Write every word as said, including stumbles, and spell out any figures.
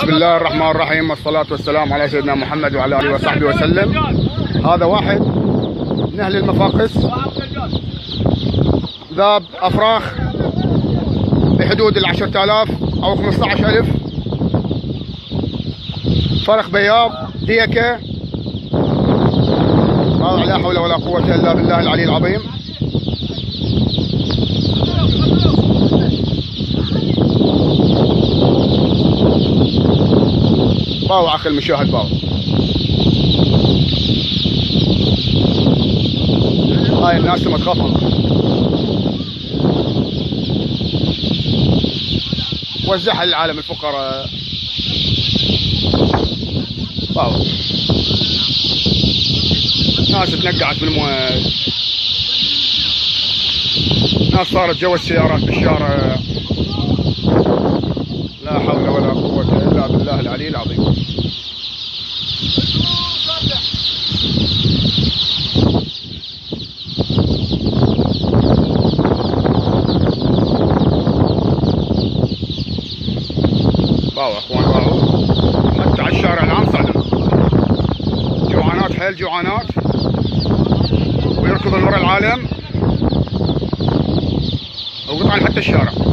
بسم الله الرحمن الرحيم، والصلاة والسلام على سيدنا محمد وعلى آله وصحبه وسلم. هذا واحد من أهل المفاقس ذاب أفراخ بحدود العشرة آلاف أو خمسة عشر ألف، فرخ بياض ديكة. هذا لا حول ولا قوة إلا بالله العلي العظيم. باو أخي المشاهد، باو هاي الناس ما تخافون. وزعها للعالم الفقراء. باو ناس تنقعت بالمويه، ناس صارت جوا السيارات بالشارع. لا حول ولا قوة إلا بالله العلي العظيم. باو اخوان، باو حتى على الشارع العام صعدوا جوعانات، حيل جوعانات، ويركضون ورا العالم وقطعا حتى الشارع.